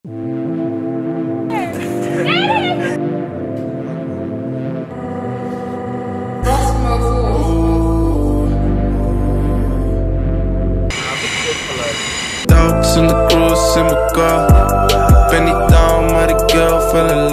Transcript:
Dogs in the cruise in my car. Penny down, mighty girl, fell in love.